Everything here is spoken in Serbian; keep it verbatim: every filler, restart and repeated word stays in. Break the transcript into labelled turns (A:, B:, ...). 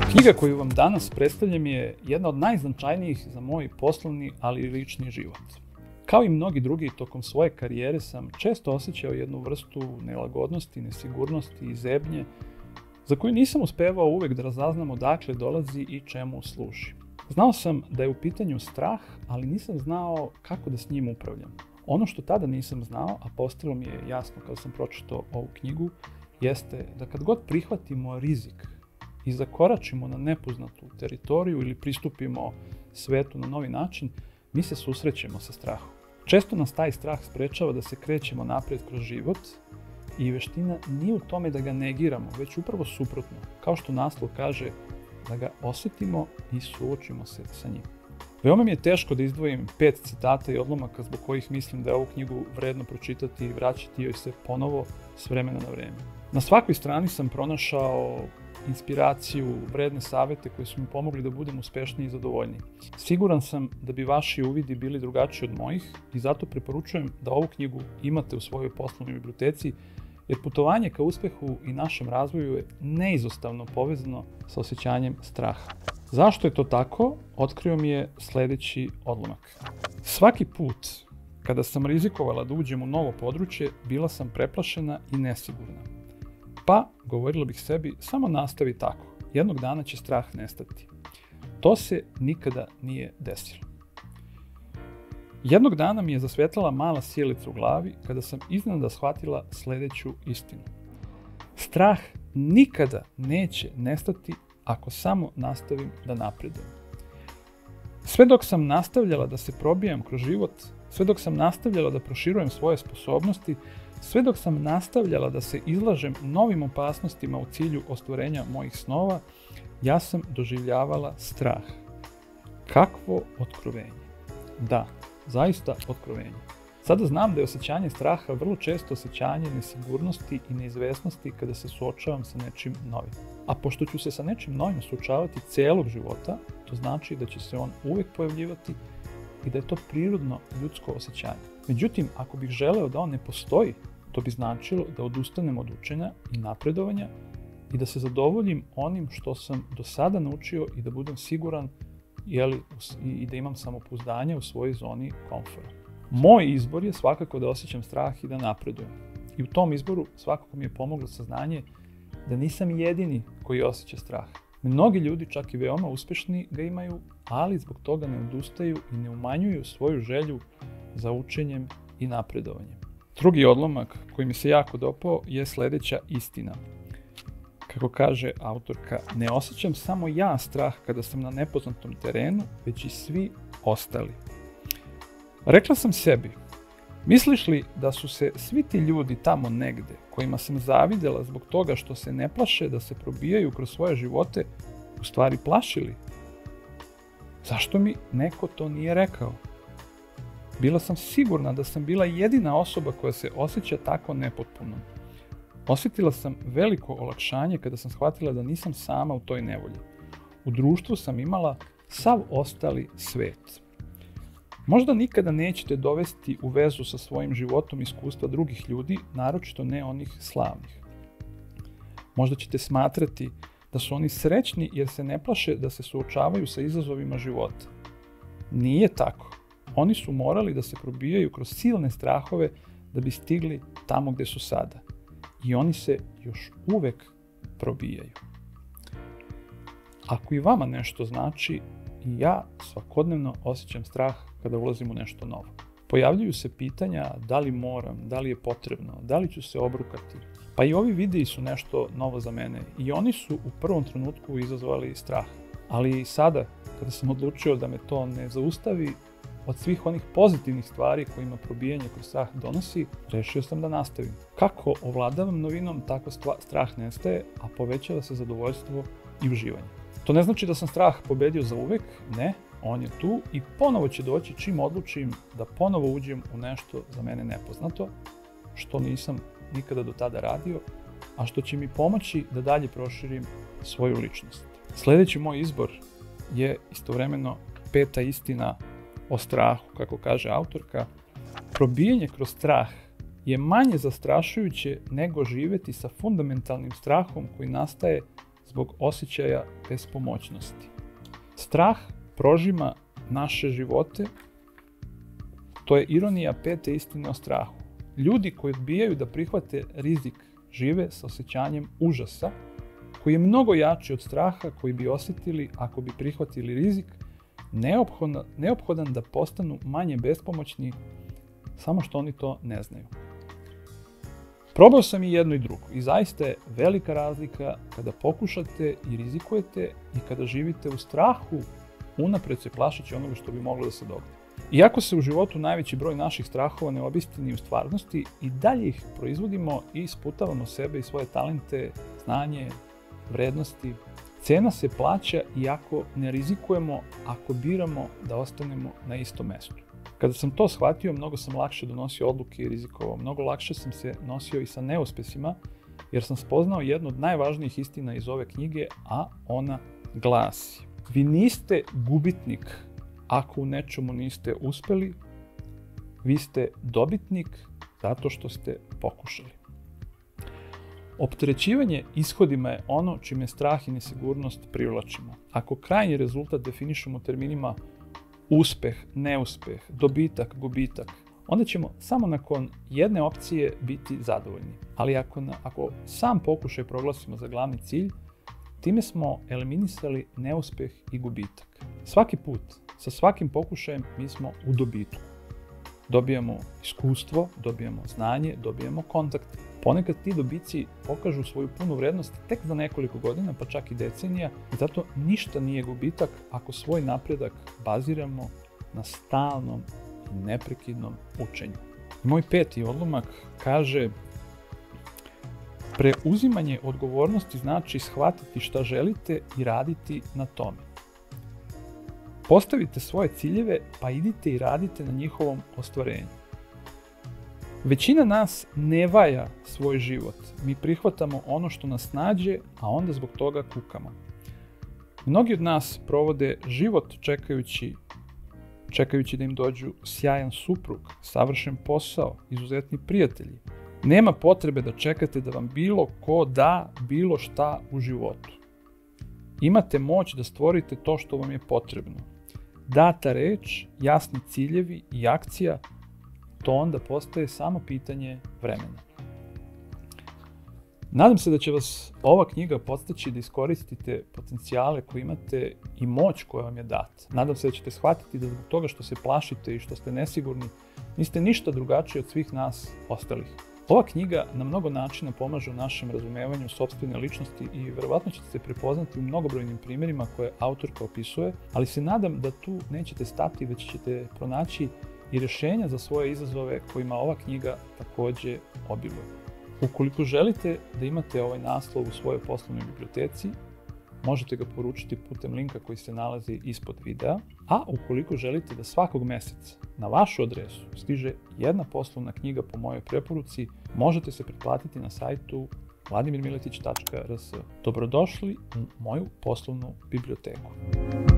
A: Knjiga koju vam danas predstavljam je jedna od najznačajnijih za moj poslovni, ali i lični život. Kao i mnogi drugi, tokom svoje karijere sam često osjećao jednu vrstu nelagodnosti, nesigurnosti i zebnje, za koju nisam uspevao uvek da razaznam odakle dolazi i čemu služi. Znao sam da je u pitanju strah, ali nisam znao kako da s njim upravljam. Ono što tada nisam znao, a postalo mi je jasno kada sam pročitao ovu knjigu, jeste da kad god prihvatimo rizik i zakoračimo na nepoznatu teritoriju ili pristupimo svetu na novi način, mi se susrećemo sa strahom. Često nas taj strah sprečava da se krećemo napred kroz život i veština nije u tome da ga negiramo, već upravo suprotno, kao što naslov kaže, da ga osjetimo i suočimo se sa njim. Veoma mi je teško da izdvojim pet citata i odlomaka zbog kojih mislim da je ovu knjigu vredno pročitati i vraćati joj se ponovo s vremena na vreme. Na svakoj strani sam pronašao inspiraciju, vredne savete koji su mi pomogli da budem uspešniji i zadovoljniji. Siguran sam da bi vaši uvidi bili drugačiji od mojih i zato preporučujem da ovu knjigu imate u svojoj poslovnoj biblioteci, jer putovanje ka uspehu i našem razvoju je neizostavno povezano sa osjećanjem straha. Zašto je to tako? Otkrio mi je sledeći odlomak. Svaki put kada sam rizikovala da uđem u novo područje, bila sam preplašena i nesigurna. Pa, govorila bih sebi, samo nastavi tako. Jednog dana će strah nestati. To se nikada nije desilo. Jednog dana mi je zasvetlala mala sjelica u glavi kada sam iznenada shvatila sledeću istinu. Strah nikada neće nestati ako samo nastavim da napredujem. Sve dok sam nastavljala da se probijam kroz život, sve dok sam nastavljala da proširujem svoje sposobnosti, sve dok sam nastavljala da se izlažem novim opasnostima u cilju ostvarenja mojih snova, ja sam doživljavala strah. Kakvo otkrovenje! Da, zaista otkrovenje. Sada znam da je osjećanje straha vrlo često osjećanje nesigurnosti i neizvesnosti kada se suočavam sa nečim novim. A pošto ću se sa nečim novim suočavati celog života, to znači da će se on uvek pojavljivati i da je to prirodno ljudsko osjećanje. Međutim, ako bih želeo da on ne postoji, to bi značilo da odustanem od učenja i napredovanja i da se zadovoljim onim što sam do sada naučio i da budem siguran jeli, i da imam samopouzdanje u svojoj zoni komfora. Moj izbor je svakako da osjećam strah i da napredujem. I u tom izboru svakako mi je pomoglo saznanje da nisam jedini koji osjeća strah. Mnogi ljudi, čak i veoma uspešni, ga imaju, ali zbog toga ne odustaju i ne umanjuju svoju želju za učenjem i napredovanjem. Drugi odlomak koji mi se jako dopao je sledeća istina. Kako kaže autorka, ne osjećam samo ja strah kada sam na nepoznatom terenu, već i svi ostali. Rekla sam sebi, misliš li da su se svi ti ljudi tamo negde, kojima sam zavidela zbog toga što se ne plaše da se probijaju kroz svoje živote, u stvari plašili? Zašto mi neko to nije rekao? Bila sam sigurna da sam bila jedina osoba koja se osjeća tako nepotpuno. Osjetila sam veliko olakšanje kada sam shvatila da nisam sama u toj nevolji. U društvu sam imala sav ostali svet. Možda nikada nećete dovesti u vezu sa svojim životom iskustva drugih ljudi, naročito ne onih slavnih. Možda ćete smatrati da su oni srećni jer se ne plaše da se suočavaju sa izazovima života. Nije tako. Oni su morali da se probijaju kroz silne strahove da bi stigli tamo gde su sada. I oni se još uvek probijaju. Ako i vama nešto znači, i ja svakodnevno osjećam strah kada ulazim u nešto novo. Pojavljuju se pitanja da li moram, da li je potrebno, da li ću se obrukati. Pa i ovi videi su nešto novo za mene i oni su u prvom trenutku izazvali strah. Ali i sada, kada sam odlučio da me to ne zaustavi, od svih onih pozitivnih stvari kojima probijanje kroz strah donosi, rešio sam da nastavim. Kako ovladavam novinom, tako strah nestaje, a povećava se zadovoljstvo i uživanje. To ne znači da sam strah pobedio za uvek, ne, on je tu i ponovo će doći čim odlučim da ponovo uđem u nešto za mene nepoznato, što nisam nikada do tada radio, a što će mi pomoći da dalje proširim svoju ličnost. Sledeći moj izbor je istovremeno peta istina o strahu, kako kaže autorka. Probijanje kroz strah je manje zastrašujuće nego živeti sa fundamentalnim strahom koji nastaje zbog osjećaja bespomoćnosti. Strah prožima naše živote. To je ironija pete istine o strahu. Ljudi koji odbijaju da prihvate rizik žive sa osjećanjem užasa, koji je mnogo jači od straha koji bi osjetili ako bi prihvatili rizik, neophodan, neophodan da postanu manje bespomoćni, samo što oni to ne znaju. Probao sam i jedno i drugo i zaista je velika razlika kada pokušate i rizikujete i kada živite u strahu, unapred se plašeći onoga što bi moglo da se dogodi. Iako se u životu najveći broj naših strahova ne obistini u stvarnosti, i dalje ih proizvodimo i isputavamo sebe i svoje talente, znanje, vrednosti. Cena se plaća iako ne rizikujemo, ako biramo da ostanemo na istom mestu. Kada sam to shvatio, mnogo sam lakše donosio odluke i rizikovao. Mnogo lakše sam se nosio i sa neuspesima, jer sam spoznao jednu od najvažnijih istina iz ove knjige, a ona glasi: vi niste gubitnik ako u nečemu niste uspeli, vi ste dobitnik zato što ste pokušali. Opterećivanje ishodima je ono čime strah i nesigurnost privlačimo. Ako krajnji rezultat definišemo terminima uspeh, neuspeh, dobitak, gubitak, onda ćemo samo nakon jedne opcije biti zadovoljni. Ali ako, na, ako sam pokušaj proglasimo za glavni cilj, time smo eliminisali neuspeh i gubitak. Svaki put, sa svakim pokušajem, mi smo u dobitku. Dobijamo iskustvo, dobijamo znanje, dobijamo kontakt. Ponekad ti dobici pokažu svoju punu vrednost tek za nekoliko godina, pa čak i decenija, i zato ništa nije gubitak ako svoj napredak baziramo na stalnom i neprekidnom učenju. Moj peti odlomak kaže: preuzimanje odgovornosti znači shvatiti šta želite i raditi na tome. Postavite svoje ciljeve, pa idite i radite na njihovom ostvarenju. Većina nas ne vaja svoj život. Mi prihvatamo ono što nas nađe, a onda zbog toga kukamo. Mnogi od nas provode život čekajući, čekajući da im dođu sjajan suprug, savršen posao, izuzetni prijatelji. Nema potrebe da čekate da vam bilo ko da bilo šta u životu. Imate moć da stvorite to što vam je potrebno. Data reč, jasni ciljevi i akcija, to onda postaje samo pitanje vremena. Nadam se da će vas ova knjiga podstaći da iskoristite potencijale koje imate i moć koja vam je data. Nadam se da ćete shvatiti da zbog toga što se plašite i što ste nesigurni, niste ništa drugačiji od svih nas ostalih. Ova knjiga na mnogo načina pomaže u našem razumevanju sopstvene ličnosti i verovatno ćete se prepoznati u mnogobrojnim primjerima koje autorka opisuje, ali se nadam da tu nećete stati, već ćete pronaći i rješenja za svoje izazove kojima ova knjiga takođe obiluje. Ukoliko želite da imate ovaj naslov u svojoj poslovnoj biblioteci, možete ga poručiti putem linka koji se nalazi ispod videa, a ukoliko želite da svakog meseca na vašu adresu stiže jedna poslovna knjiga po mojoj preporuci, možete se pretplatiti na sajtu vladimir miletić tačka r s. Dobrodošli u moju poslovnu biblioteku.